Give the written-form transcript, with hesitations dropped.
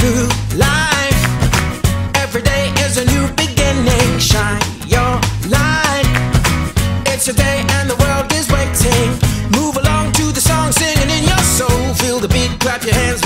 through life. Every day is a new beginning. Shine your light. It's a day and the world is waiting. Move along to the song, singing in your soul. Feel the beat, clap your hands.